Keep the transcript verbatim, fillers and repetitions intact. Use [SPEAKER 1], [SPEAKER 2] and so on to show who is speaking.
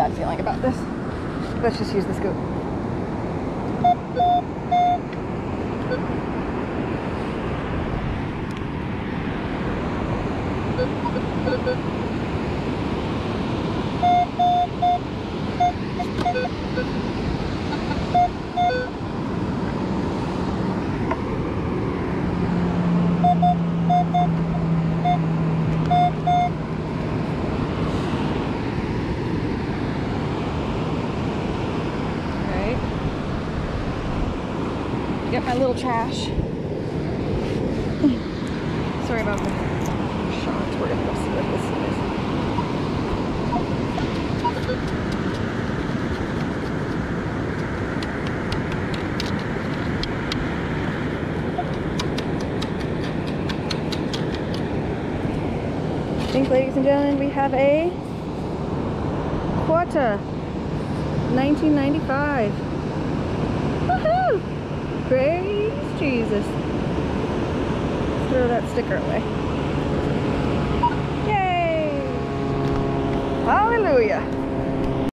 [SPEAKER 1] bad feeling about this. Let's just use the scoop. Get my little trash. Sorry about the shots. We're gonna go see what this is. I think, ladies and gentlemen, we have a Quata nineteen ninety-five. Woohoo! Praise Jesus. Let's throw that sticker away. Yay! Hallelujah!